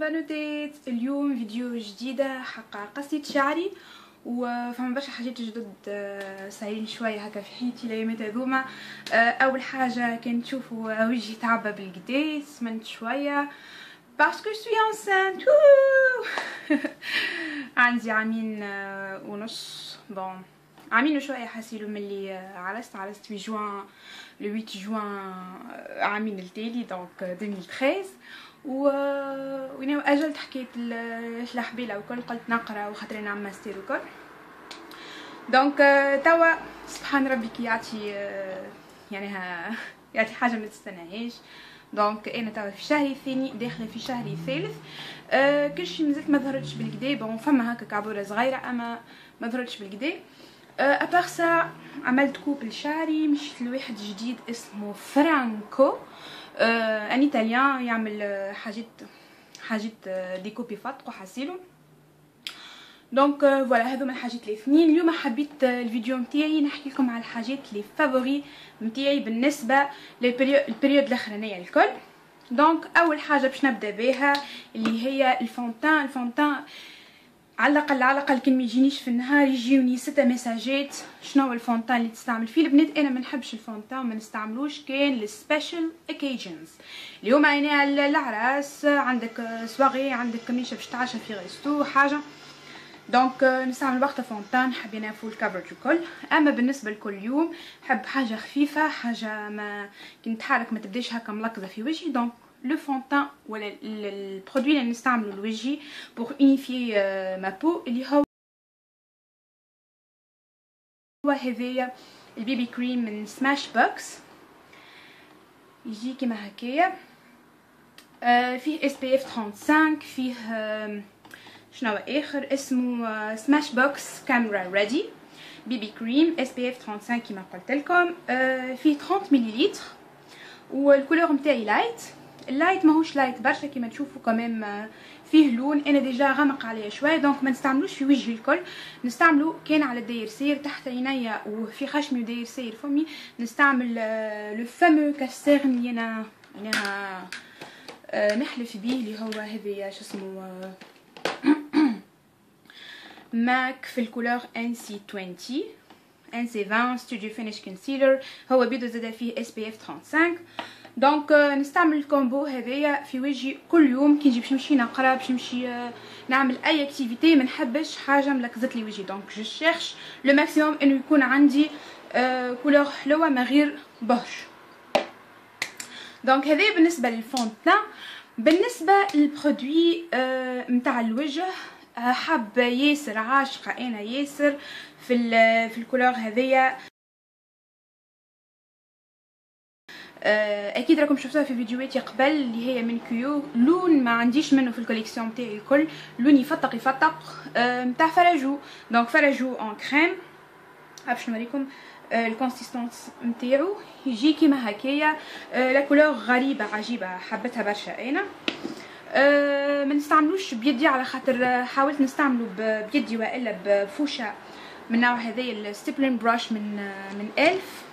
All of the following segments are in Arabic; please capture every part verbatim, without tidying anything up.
بنوتات. اليوم فيديو جديدة حق قصة شعري، وفما برشا حاجات جدد صايرين شوية هكا في حياتي الايامات هذوما. اول حاجة كان تشوفوا وجهي تعبى بالكدا، سمنت شوية باسكو سوي انسانت. عندي عامين ونص، بون عامين وشوية حاسيلو ملي عرست عرست في جوان لو ثمانية جوان عامين التالي، دونك ألفين وثلاثة عشر. و وين اجلت حكايه الحبيله وكل، قلت نقرا وخاطر نعمل ماستر وكل. دونك توا سبحان ربي كي يعطي يعني ها يعطي حاجه ما تستناهاش. دونك انا توا في شهري الثاني داخله في شهري الثالث. أه كل شيء مازالت ما ظهرتش بالكدا، بون فما هكا كعبوره صغيره اما ما ظهرتش بالكدا. ابار سا عملت كوب لشعري، مشيت لواحد جديد اسمه فرانكو، آه ان ايطاليان يعمل حاجات حاجات ديكوبي فاتق وحاسيلو. دونك فوالا هذو من الحاجات الاثنين. اليوم حبيت الفيديو نتاعي نحكي لكم على الحاجات لي فافوري نتاعي بالنسبه للبريود الاخرانيه الكل. دونك اول حاجه باش نبدا بها اللي هي الفونتان. الفونتان على الاقل على الاقل كان ما يجينيش في النهار يجيوني ستة مساجات شنو هو الفونتان اللي تستعمل فيه. البنات انا ما نحبش الفونتان، ما نستعملوش كان للسبيشال اوكيجنز اللي هما يعني العراس، عندك سواغي، عندك ميشه باش تعشى في غيستو حاجه. دونك نستعمل وقتها فونتان حبينا فول كفرج وكل. اما بالنسبه لكل يوم حب حاجه خفيفه، حاجه ما كي نتحرك ما تبداش هكا ملقزه في وجهي. دونك لو فونتان ولا البرودوي اللي نستعملو لوجهي بور اونيفي ما بو اللي هو هو هذايا البيبي كريم من سماش بوكس، يجي كيما هكايا. آه فيه اس بي اف خمسة وثلاثين، فيه آه شنو اخر اسمه سماش بوكس كاميرا ريدي بيبي كريم اس بي اف خمسة وثلاثين كيما قلت لكم. آه فيه ثلاثين مليلتر والكولور نتاعي لايت. اللايت ماهوش لايت برشا كيما تشوفوا، كمان فيه لون انا ديجا غمق عليه شويه، دونك ما نستعملوش في وجهي الكل، نستعملو كان على الداير سير تحت عينيا وفي خشمي وداير سير فمي. نستعمل لو فامو كاستيرن اللي انا انا نحلف بيه اللي هو هذايا شو اسمه ماك في الكولور ان سي عشرين ان سي عشرين ستوديو فينيش كونسيلر. هو بيدو زاده فيه اس بي اف خمسة وثلاثين. دونك نستعمل الكومبو هذايا في وجهي كل يوم كي نجي باش نمشي نقرا، باش نمشي نعمل اي اكتيفيتي، ما نحبش حاجه ملكزت لي وجهي. دونك جو شيرش لو ماكسيموم انه يكون عندي كولور حلوه ما غير بهش. دونك هذايا بالنسبه للفونتان. بالنسبه للبرودوي نتاع الوجه، حابه ياسر عاشقه انا ياسر في في الكولور هذيا. اكيد راكم شفتوها في فيديوهاتي قبل اللي هي من كيو. لون ما عنديش منه في الكوليكسيون تاعي الكل، لون يفتق يفتق نتاع فرجو. دونك فرجو اون كريم، باش نوريكم الكونسيستونس نتاعو. يجي كيما هكايا، لا كولور غريبه عجيبه حبيتها برشا انا. أه ما نستعملوش بيدي على خاطر حاولت نستعملو بيدي والا بفوشه من نوع هذايا الستيبلين براش من من ألف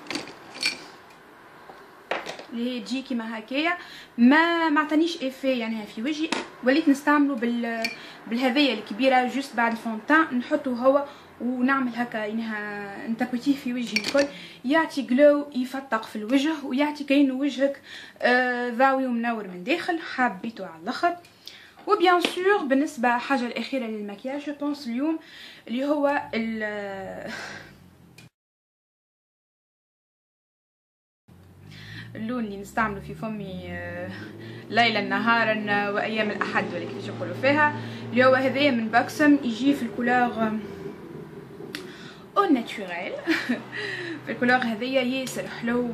اللي هي تجي كيما هكايا، ما ما عطانيش ايفي يعني في وجهي. وليت نستعملو بال بالهذايا الكبيره جوست بعد الفونتان نحطو هو ونعمل هكا انها نتابوتيه في وجهي الكل، يعطي جلو يفتق في الوجه ويعطي كأنه وجهك آه ضاوي ومنور من داخل. حبيته على الاخر. وبيان سور بالنسبه حاجه الاخيره للمكياج جو بونس اليوم اللي هو اللون اللي نستعمله في فمي ليلا نهارا وايام الاحد ولا كيفاش يقولوا فيها، اللي هو هذايا من باكسم، يجي في الكولور او ناتوريل. في الكولور هذايا ياسر حلو،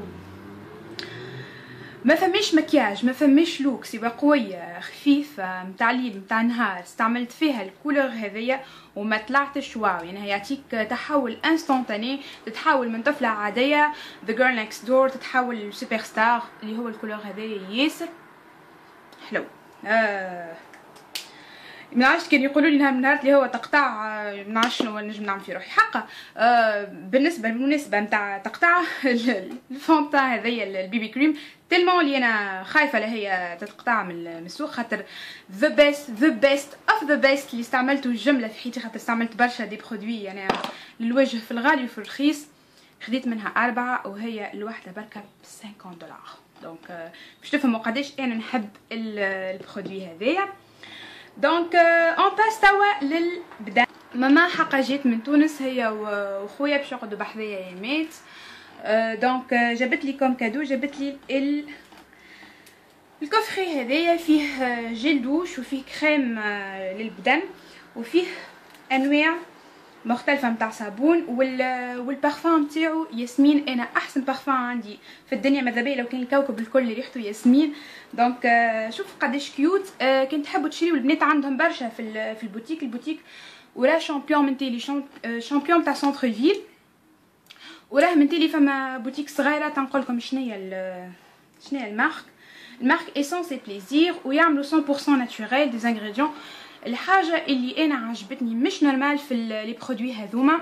ما فماش مكياج ما فماش لوك، سيبا قويه خفيفه متاع ليل متاع نهار. استعملت فيها الكولور هذايا وما طلعتش واو، يعني يعطيك تحول انستونتاني، تتحول من طفله عاديه The Girl Next Door تتحول لسوبر ستار. اللي هو الكولور هذايا ياسر حلو. آه منعرفش كان يقولوا لي نهار من النهارات اللي هو تقطع منعرفش شنو نجم نعمل في روحي حقا. آه بالنسبه بالمناسبه نتاع تقطع الفون تاع هذايا البيبي كريم تلمون اللي انا خايفه لا هي تتقطع من السوق، خاطر ذا بيست ذا بيست اوف ذا بيست اللي استعملته الجمله في حياتي، خاطر استعملت برشا دي برودوي يعني للوجه في الغالي وفي الرخيص. خديت منها أربعة وهي الواحدة بركة بخمسين دولار. دونك باش تفهموا قداش انا نحب البرودوي هذايا. دونك اون باس توا للبدا. ماما حقا جات من تونس هي وخويا باش يقعدوا بحذايا يامات. دونك جابت لي كوم كادو، جابت لي ال الكوفري هذايا فيه جيل دوش وفيه كريم للبدن وفيه انواع مختلفة متاع صابون وال والبارفان نتاعو ياسمين. انا احسن بارفان عندي في الدنيا ماذا بيا لو كان الكوكب الكل اللي ريحته ياسمين. دونك شوف قداش كيوت. كنت تحبوا تشريو البنات عندهم برشا في في البوتيك البوتيك وراه شامبيون من تيلي شامبيون تاع سونتر فيل، وراه من تيلي فما بوتيك صغيره تنقول لكم شنيا شنيا المارك المارك ايسونس اي بليزير ويعملوا مية بالمية ناتوريل دي انغريديون. الحاجه اللي انا عجبتني مش نورمال في لي برودوي هذوما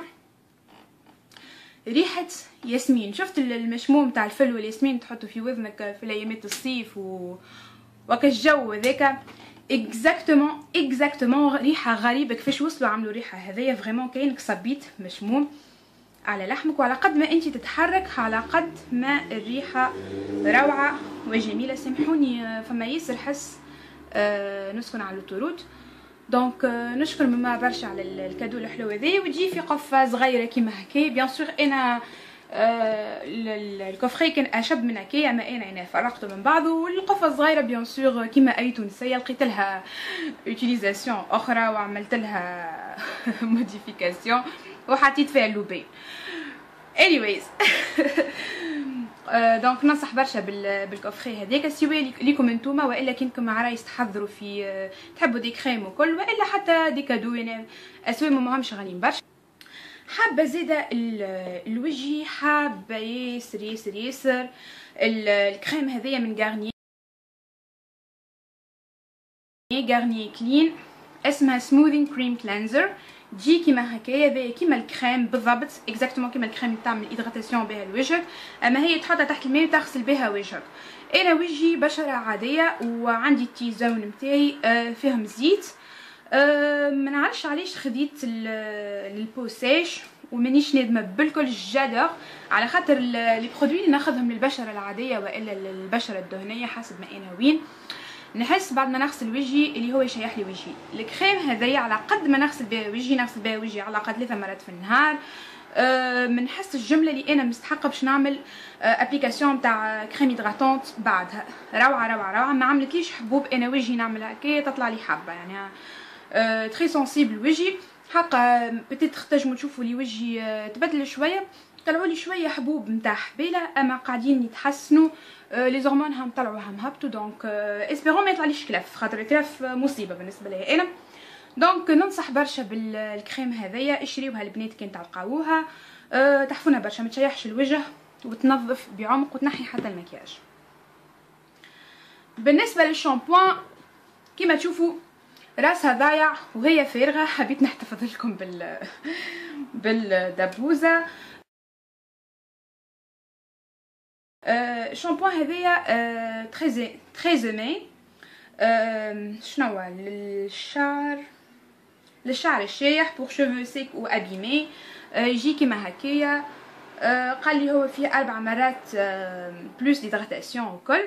ريحه ياسمين. شفت المشموم تاع الفل والياسمين تحطه في وذنك في ايامات الصيف و وك الجو هذاك اكزاكتومون اكزاكتومون ريحه غريبه. كيفاش وصلوا عملوا ريحه هذيا فريمون كاينك صبيت مشموم على لحمك، وعلى قد ما انت تتحرك على قد ما الريحه روعه وجميله. سامحوني فما ياسر حس آه نسكن على الطرود. دونك نشكر ماما برشا على الكادو الحلو هذايا، وتجي في قفه صغيره كيما هكا. بيان سور انا آه الكوفري كان اشب من هكا، اما انا انا فرقته من بعضه. والقفه الصغيره بيان سور كيما اي تونسيه لقيت لها يوتيليزاسيون اخرى وعملت لها موديفيكاسيون وحطيت فيها اللوبين. anyways دونك ننصح برشا بالكوفري هذاك سواء ليكم انتوما والا كنكم عرايس تحضروا في تحبوا دي كريم وكل، والا حتى دي كادو يعني اسواق ماهمش غاليين برشا. حابه زيدا الوجهي، حابه ياسر ياسر ياسر الكريم هذايا من غارني غارني كلين، اسمها سموذين كريم كلينزر. تجي كيما هكايا باهي كيما الكريم بالضبط اكزاكتومون كيما الكريم اللي تعمل ايدغاتاسيون بها لوجهك، اما هي تحطها تحت الماء وتغسل بها وجهك. انا وجهي بشره عاديه وعندي التي زون نتاعي فيهم زيت. أه ما نعرفش علاش خديت البوساج ومانيش نادمه بالكل جادور، على خاطر لي برودوي اللي ناخذهم للبشره العاديه والا للبشره الدهنيه حسب ما انا وين نحس بعد ما نغسل وجهي اللي هو يشيح لي وجهي. الكريم هذايا على قد ما نغسل بها وجهي نغسل بها وجهي على الاقل ثلاث مرات في النهار. أه منحس الجمله اللي انا مستحقه باش نعمل أه ابليكاسيون تاع كريم هيدراتونت بعدها روعه روعه روعه. ما عملتليش حبوب انا وجهي نعمل هكا تطلع لي حبه يعني أه تري سونسيبل وجهي حقا. بتيت تنجموا تشوفوا لي وجهي أه تبدل شويه، طلعوا لي شويه حبوب نتاع حبيله اما قاعدين يتحسنوا. أه لي زورمون هم طلعوا هم هبطوا. دونك أه اسبيرون ما يطلعليش كلاف خاطر الكلاف مصيبه بالنسبه لي انا. دونك ننصح برشا بالكريم هذايا اشريوها البنات كان تلقاوها. أه تحفونه برشا ما تشيحش الوجه وتنظف بعمق وتنحي حتى المكياج. بالنسبه للشامبوان كيما تشوفوا راسها ضايع وهي فارغه، حبيت نحتفظ لكم بال بالدبوزه. أه شامبوان هذايا أه تري تري زمي أه شنو هو للشعر للشعر الشايح بور شوفو سيك و ابيمي. أه يجي كيما هكايا. أه قال لي هو فيه اربع مرات أه بلوس ديدغاتاسيون وكل.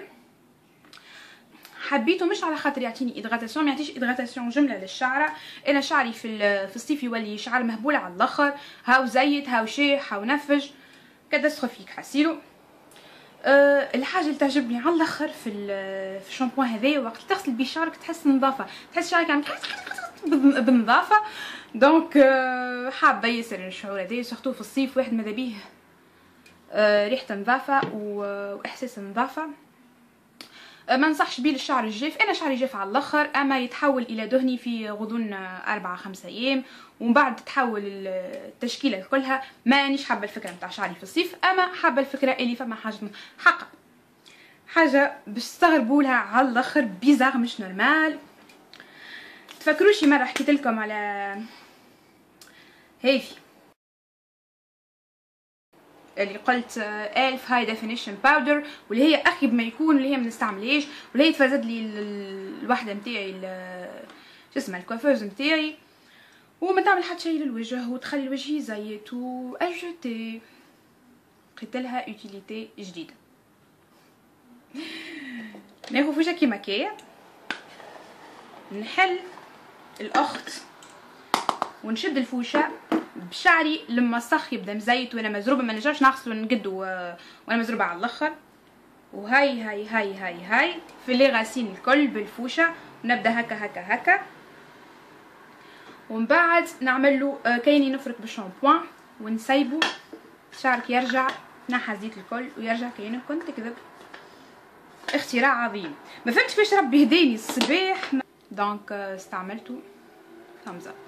حبيته مش على خاطر يعطيني ايدغاتاسيون، ما يعطيش ايدغاتاسيون جمله للشعره. انا شعري في في الصيف يولي شعر مهبول على الاخر، هاو زيت هاو شايح هاو نفج كاتاستروفيك حسيلو. أه الحاجه اللي تعجبني على الاخر في في الشامبوان هذايا وقت تغسل بيه شعرك تحس نظافه، تحس شعرك عم بالنظافه. دونك أه حابه ياسر الشعور هذايا سورتو في الصيف واحد ماذا بيه أه ريحه نظافه واحساس نظافه. أه ما نصحش بيه للشعر الجاف، انا شعري جاف على الاخر اما يتحول الى دهني في غضون أربعة خمسة ايام ومن بعد تتحول التشكيله كلها. مانيش حابه الفكره نتاع شعري في الصيف اما حابه الفكره اللي فما حاجه حقا حاجه باش تستغربوا لها على الاخر بيزار مش نورمال. تفكروش مره حكيت لكم على هذي اللي قلت ألف هاي ديفينيشن باودر، واللي هي اخيب ما يكون، واللي هي ما نستعملهاش، واللي هي تفزد لي الوحده نتاعي شو اسمها الكوافوز نتاعي، وما تعمل حتى شيء للوجه وتخلي الوجه يزيت واجوتي. قلت لها يوتيليتي جديده. ناخذ فوجه كيما كايا، نحل الاخت ونشد الفوشه بشعري لما الصخ يبدا مزيت وانا مزروبه، ما نجمش نغسل ونقدو وانا مزروبه على الاخر. وهاي هاي هاي هاي هاي في اللي غاسين الكل بالفوشه، ونبدا هكا هكا هكا، ومن بعد نعمل له كايني نفرك بالشامبوان ونسيبه شعرك يرجع نحى زيت الكل ويرجع كأنك كنت تكذب. اختراع عظيم. ما فهمتش كيفاش ربي هداني الصباح، دونك استعملته ثامز اب.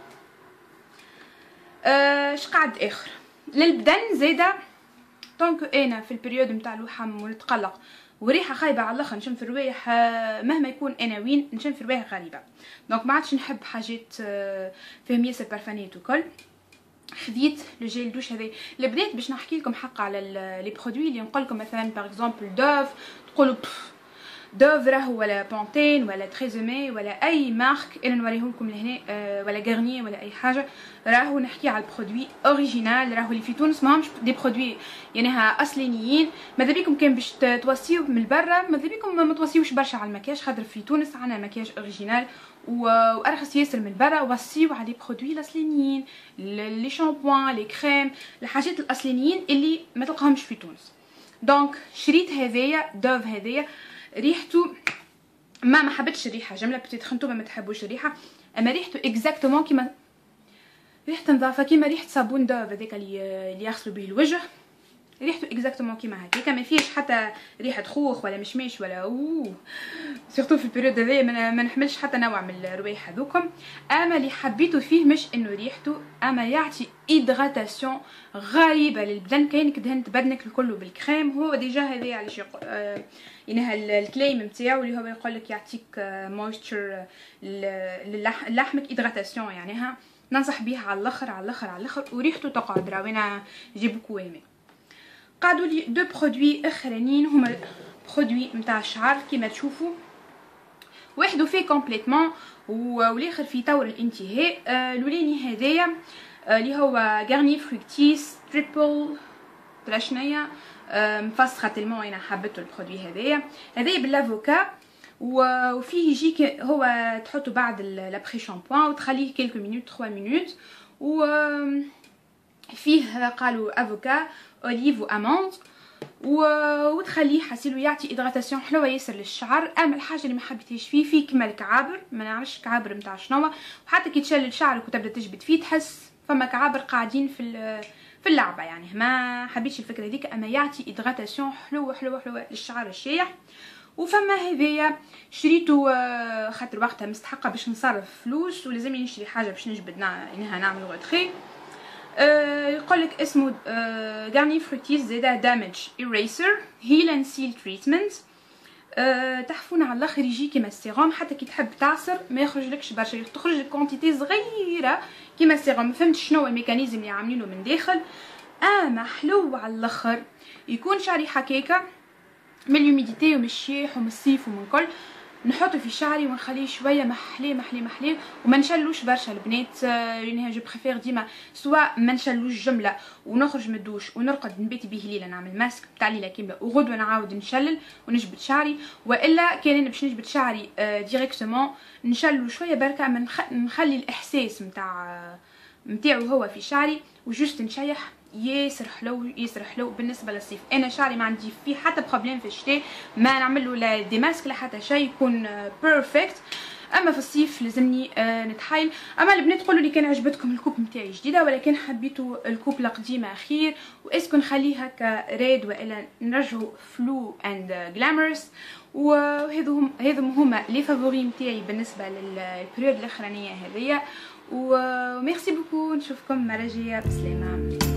اش قعد اخر للبدن زاده، دونك انا في البريود نتاع الوحم ونتقلق وريحه خايبه على الاخر، نشم في الروايح مهما يكون انا وين نشم في الروايح غريبه، دونك ما عادش نحب حاجات فيهم ياسر بارفانيت وكل. خديت لو جيل دوش هذا البنات باش نحكي لكم حق على لي برودوي اللي نقول لكم مثلا باغ اكزومبل دوف، تقولوا دوف راهو ولا بونتين ولا تريزومي ولا اي مارك انا نوريه لكم لهنا، أه ولا غارنيer ولا اي حاجه، راهو نحكي على البرودوي اوريجينال، راهو اللي في تونس ماهمش دي برودوي يعنيها اصليين. ماذا بيكم كان باش توصيو من برا، ماذا بيكم ما توصيوش برشا على المكياج، خاطر في تونس عندنا مكياج اوريجينال وارخص ياسر من برا، وصيو على لي برودوي الاصليين، لي شامبوان لي كريم، الحاجات الاصليين اللي ما تلقاهمش في تونس. دونك شريت هذايا دوف، هذايا ريحته ما ما حبيتش الريحه جمله، بتيت خنتوما ما تحبوش الريحه، اما ريحته اكزاكتومون كيما ريحه نظافه، كيما ريحه صابون دوف هذاك اللي اللي يغسلوا به الوجه، ريحته اكزاكتومون كيما هكاك، ما فيهش حتى ريحه خوخ ولا مشماش ولا اوه، سورتو في البيريود هذيا ما نحملش حتى نوع من الروايح هذوكم. اما اللي حبيته فيه مش انه ريحته، اما يعطي هيدراتاسيون غريبه للبدن، كاينك دهنت بدنك الكل بالكريم، هو ديجا هذايا على شي آه يعني الكليم نتاعو اللي هو يقول لك يعطيك مويستشر للحمك، هيدراتاسيون يعني ها ننصح بيها على الاخر على الاخر على الاخر، وريحته تقعد راوينا جيبو كويمي. قعدوا لي دو برودوي اخرانيين هما برودوي نتاع الشعر كيما تشوفوا، واحد فيه كومبليتمون والاخر في طور الانتهاء. آه الاولاني هذايا اللي هو غارني فريكتيس تريبل تراشنيا مفسخه تلمون انا حبيته البرودوي هذايا. هذايا بالافوكا وفيه يجيك هو تحطه بعد لابري شامبوان وتخليه كيلكو مينوت ثلاثة مينوت، و فيه قالوا افوكا اوليف واموند وتخليه حسيلو يعطي هيدراتاسيون حلوه ياسر للشعر. اما الحاجه اللي ما حبيتهاش فيه فيه كما الكعابر، ما نعرفش الكعابر نتاع شنو، وحتى كي تشلل شعرك وتبدا تجبد فيه تحس فما كعابر قاعدين في في اللعبه، يعني ما حبيتش الفكره هذيك، اما يعطي هيدراتاسيون حلوه حلوه حلوه للشعر الشايح. وفما هذايا شريته خاطر وقتها مستحقه باش نصرف فلوس ولازمني نشري حاجه باش نجبد انها نعمل غوتري. أه يقولك اسمه أه غارني فريكتيس زادا دامج إيريسر هيل اند سيل تريتمنت. أه تحفون على الاخر، يجي كيما السيروم، حتى كي تحب تعصر ما يخرجلكش برشا، تخرج لك كونتيتي صغيره كيما السيروم. ما فهمتش شنو الميكانيزم اللي عاملينه من داخل، اما حلو على الاخر. يكون شعري حكاكه من الهيوميديتي ومن الشيح ومن الصيف ومن كل، نحطه في شعري ونخليه شويه محليه محليه محليه وما نشلوش برشا البنات، لانها جو بريفير ديما سواء ما نشلوش جمله ونخرج من الدوش ونرقد نبيت به ليله نعمل ماسك تاع ليله كامله وغدوه نعاود نشلل ونجبد شعري، والا كان انا باش نجبد شعري ديريكتومون نشلو شويه بركه، ما نخلي الاحساس نتاع نتاعو هو في شعري وجوست نشيح ياسر حلو ياسر حلو. بالنسبه للصيف انا شعري ما عندي فيه حتى بروبليم في الشتاء، ما نعمل له لا دي ماسك لا حتى شيء، يكون بيرفكت. اما في الصيف لازمني آه نتحايل. اما البنات قولوا لي كان عجبتكم الكوب نتاعي جديده ولا كان حبيتوا الكوب القديمه خير، واسكو نخليه هكا ريد والا نرجعوا فلو اند جلامرس. وهذو هم هذو هما لي فافوري نتاعي بالنسبه للبريود الاخرانيه هذيا. وميرسي بوكو، نشوفكم المره الجايه بسلامه.